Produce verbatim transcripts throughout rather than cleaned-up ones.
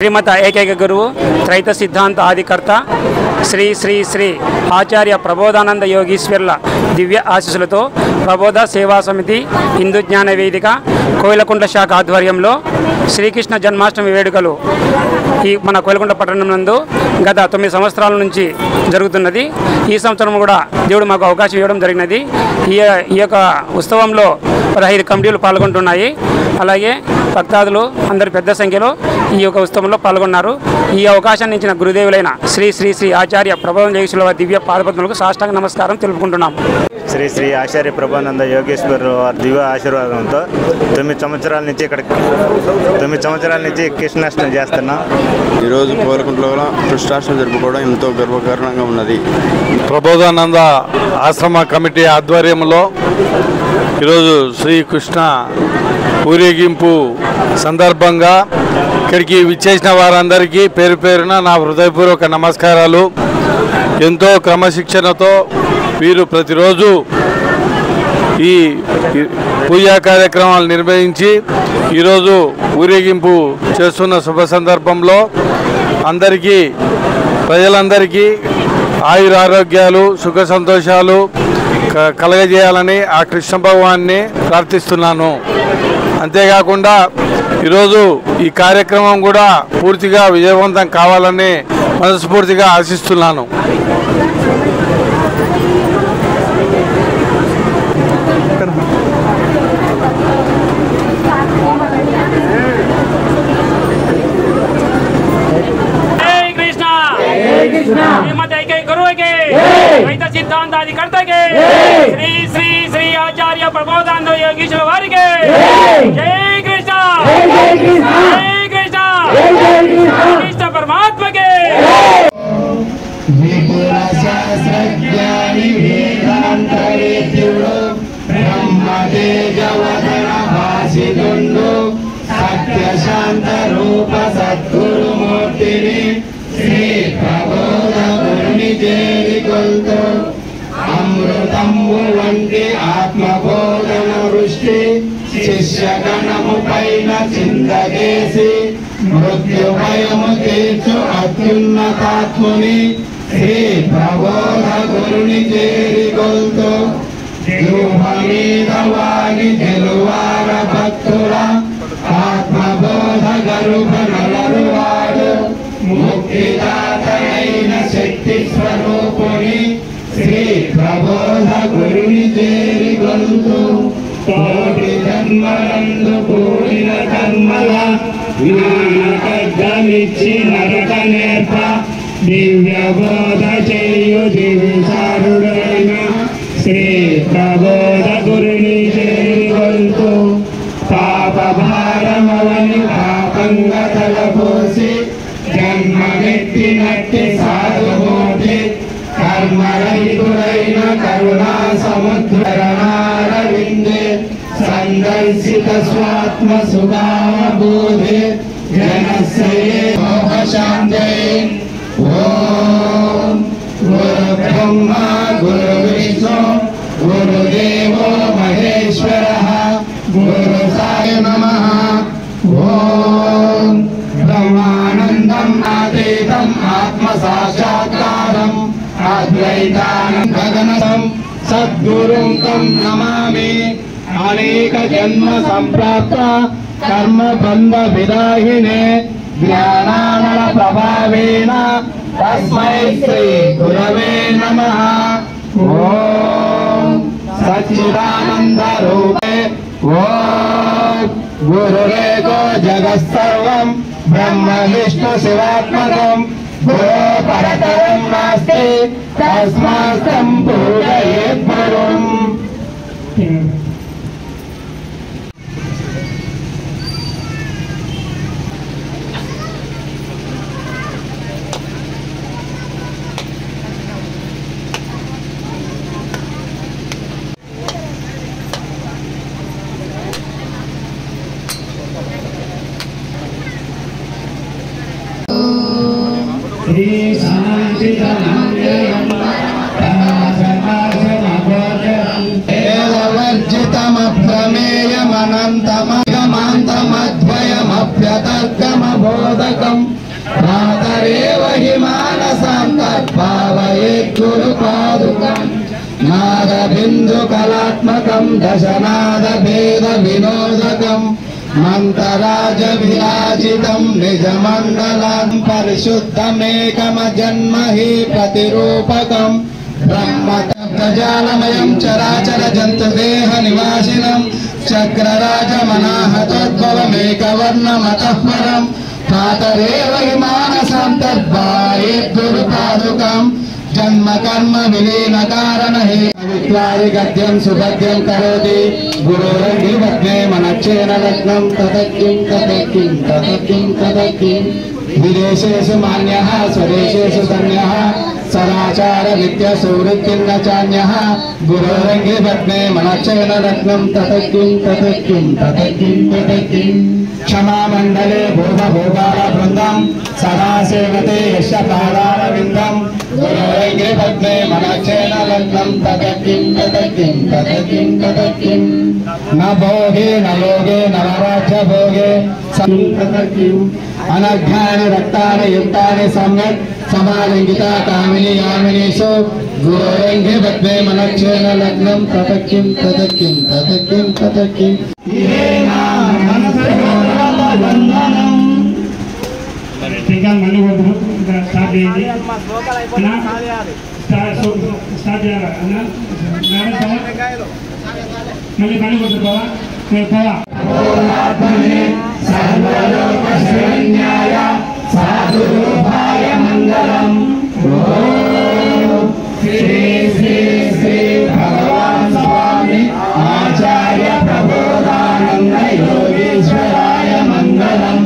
శ్రీమత ఏకైక గురువు త్రైత సిద్ధాంత ఆదికర్త శ్రీ శ్రీ శ్రీ ఆచార్య ప్రబోధానంద యోగీశ్వర్ల దివ్య ఆశీస్సులతో ప్రబోధ సేవా సమితి హిందూ జ్ఞాన వేదిక కోయిలకుంట్ల శాఖ ఆధ్వర్యంలో శ్రీకృష్ణ జన్మాష్టమి వేడుకలు ఈ మన కోయిలకుంట్ల పట్టణం నందు గత తొమ్మిది సంవత్సరాల నుంచి జరుగుతున్నది. ఈ సంవత్సరం కూడా దేవుడు మాకు అవకాశం ఇవ్వడం జరిగినది. ఈ ఈ యొక్క ఉత్సవంలో పదహైదు కమిటీలు పాల్గొంటున్నాయి. అలాగే భక్తాదులు అందరు పెద్ద సంఖ్యలో ఈ యొక్క ఉత్సవంలో పాల్గొన్నారు. ఈ అవకాశాన్ని ఇచ్చిన గురుదేవులైన శ్రీ శ్రీ శ్రీ ఆచార్య ప్రబోధ యోగేశ్వర దివ్య పాదపద్మలకు సాష్టాంగ నమస్కారం తెలుపుకుంటున్నాం. శ్రీ శ్రీ ఆచార్య ప్రభానంద యోగేశ్వర్ వారి దివ్య ఆశీర్వాదంతో తొమ్మిది సంవత్సరాల నుంచి ఇక్కడ తొమ్మిది సంవత్సరాల నుంచి కృష్ణాష్టమి చేస్తున్నాం. ఈరోజు కోయిలకుంట్లలో కృష్ణాష్టమి జరుపుకోవడం ఎంతో గర్వకారణంగా ఉన్నది. ప్రబోధానంద ఆశ్రమ కమిటీ ఆధ్వర్యంలో ఈరోజు శ్రీకృష్ణ ఊరేగింపు సందర్భంగా ఇక్కడికి విచ్చేసిన వారందరికీ పేరు పేరున నా హృదయపూర్వక నమస్కారాలు. ఎంతో క్రమశిక్షణతో వీరు ప్రతిరోజు ఈ పూజా కార్యక్రమాలు నిర్వహించి ఈరోజు ఊరేగింపు చేస్తున్న శుభ సందర్భంలో అందరికీ ప్రజలందరికీ ఆయురారోగ్యాలు సుఖ సంతోషాలు కలగజేయాలని ఆ కృష్ణ భగవాన్ని ప్రార్థిస్తున్నాను. అంతేకాకుండా ఈరోజు ఈ కార్యక్రమం కూడా పూర్తిగా విజయవంతం కావాలని మనస్ఫూర్తిగా ఆశిస్తున్నాను. सिद्धांताधिकर्ता के श्री श्री श्री आचार्य प्रबोधानंद योगीश्वर वारी के जय कृष्ण जय कृष्ण कृष्ण परमात्मा के सत्य शांत रूप सद्गुरु मूर्ति श्री प्रबोध गुरुनि చేరికొల్తో అమృతము వంటి ఆత్మబోధన వృష్టి శిష్యగణము పైన చిందగేసి మృత్యు భయము తీర్చు అత్యున్నతాత్ముని శ్రీ ప్రబోధ గురుని చేరికొల్తో గృహ మీద వాగి గెలువార భక్తుల ఆత్మబోధ గరుభ నలరువాడు ముక్తిదాతైన శక్తి స్వరూపుని శ్రీ ప్రబోధ గురుని చేరికొల్తూ కోటి జన్మలందు కూడిన కర్మల జ్ఞానకర్గమిచ్చి నరక నేర్ప దివ్య బోధ చేయు దివిసారుడైన శ్రీ ప్రబోధ గురుని చేరికొల్తూ పాప భారమవని పాపంగా తలపోసి జన్మమెత్తినట్టి సాధుమూర్తి కర్మరహితుడైన కరుణా సముద్రనారవిందే సందర్శిత స్వాత్మ సుగామబోధే జనశ్రయే మోహశాంతయే ఓం గురు బ్రహ్మ గురు విష్ణు గురుదేవో మహేశ్వరః గురు సాయ నమః ఓం బ్రహ్మానందం అతీతం ఆత్మ సాక్షాత్కారం అద్వైతానందగణం సద్గురుం తం నమామి. అనేక జన్మ సంప్రాప్త కర్మ బంధ విదాహినే జ్ఞానానల ప్రభావేన తస్మై శ్రీ గురవే నమః. ఓం సచ్చిదానంద రూపే ఓం గురురేకో జగత్సర్వం బ్రహ్మ విష్ణు శివాత్మకం గో పరతరం నాస్తి తస్మాత్తం పూజయేత్ గురుం. ఏలవర్జితమప్రమేయమనంతమగమాంతమద్వయమప్యతర్కమబోధకం गुरुपादुकं नादबिन्दुकलात्मकं दशनादभेदविनोदकं मन्त्रराजविराजितं निजमण्डलं परिशुद्धमेकमजन्महि प्रतिरूपकं ब्रह्मजालमयं चराचर जन्तुदेहनिवासिनं चक्रराजमनाहतोद्भवमेकवर्णमतः परं प्रातरेव हिमानसं तद्वायेद्गुरुपादुकं जन्म कर्म विलीन कारण हे विक्लारि गद्यं सुगद्यं करोति गुरोरङ्गिवद्मे मनच्छेन लग्नं ततकिं ततकिं ततकिं ततकिं विदेशेषु मान्यः स्वदेशेषु धन्यः सदाचार विद्या सुवृत्तिर्न चान्यः गुरोरङ्गिवद्मे मनच्छेन लग्नं ततकिं ततकिं ततकिं ततकिं क्षमा मंडले भोग भोगाल वृंदम सदा सेवते यश पादारविंदम गुरोरङ्गे पद्मे मनच्छेन लग्नं ततकिं ततकिं ततकिं ततकिं न भोगे न योगे न राज्य भोगे ततकिं अनघ्यानि रक्तानि युक्तानि सम्यक् समालिङ्गिता कामिनी यामिनीषु गुरोरङ्गे पद्मे मनच्छेन लग्नं ततकिं ततकिं ततकिं ततकिं tinggal mandi waktu start ini, start start ya, anak, mana bawa, mandi mandi waktu bawa, bawa. Sadu Rupaya Mangalam, Shri Shri Shri Bhagavan Swami Acharya Prabodhananda Yogeshwaraya Mangalam.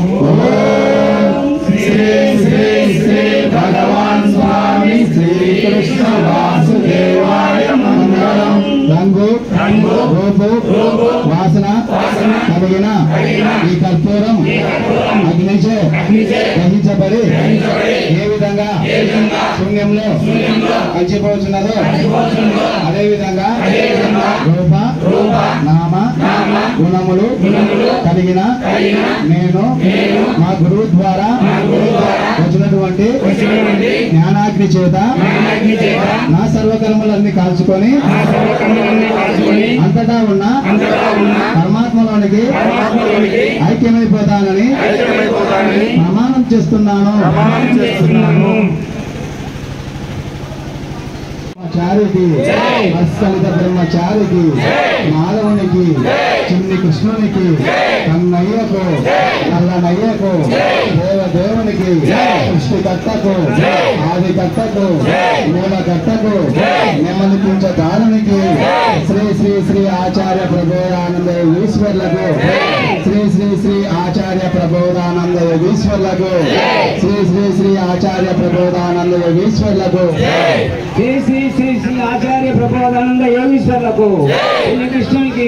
Shri Shri Shri Bhagavan Swami Shri Krishna Vasudevaya Mangalam. రంగు రూపు వాసన కలిగిన ఈ కర్పూరం అగ్నిచే గ్రహించబడి ఏ విధంగా శూన్యంలో కలిసిపోతున్నదో అదే విధంగా రూప నామ గుణములు కలిగిన నేను మా గురువు ద్వారా వచ్చినటువంటి జ్ఞానాగ్ని చేత నా సర్వకర్మలన్నీ కాల్చుకొని అంతటా ఉన్న పరమాత్మలోనికి ఐక్యమైపోతానని ప్రమాణం చేస్తున్నాను. బ్రహ్మచారికి అస్సలిత బ్రహ్మచారికి మాధవునికి చిన్ని కృష్ణునికి కన్నయ్యకు నల్లనయ్యకు దేవదేవునికి సృష్టికర్తకు ఆదికర్తకు మూలకర్తకు నెమ్మదించదారునికి శ్రీ శ్రీ శ్రీ ఆచార్య ప్రబోధానంద ఈశ్వర్లకు శ్రీ శ్రీ శ్రీ ఆచార్య ప్రబోధానంద ఈశ్వర్లకు శ్రీ శ్రీ శ్రీ ఆచార్య ప్రబోధానంద ఈశ్వర్లకు శ్రీ శ్రీ శ్రీ శ్రీ ఆచార్య ప్రబోధానంద యోగీశ్వర్లకు కృష్ణునికి.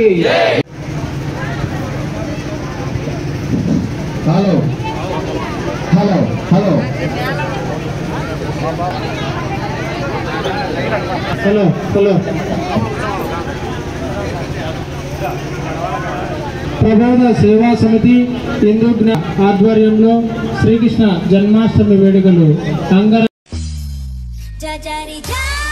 Hello hello hello hello hello Prabodha Seva సమితి హిందూ ఆధ్వర్యంలో శ్రీకృష్ణ జన్మాష్టమి వేడుకలు అంగర Jajari